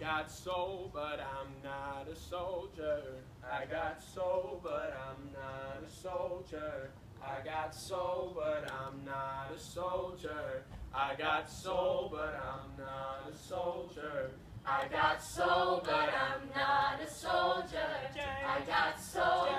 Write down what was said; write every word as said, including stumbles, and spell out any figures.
got soul, but I'm not a soldier. I got soul, but I'm not a soldier. I got soul, but I'm not a soldier. I got soul, but I'm not a soldier. I got soul, but I'm not a soldier. I got soul.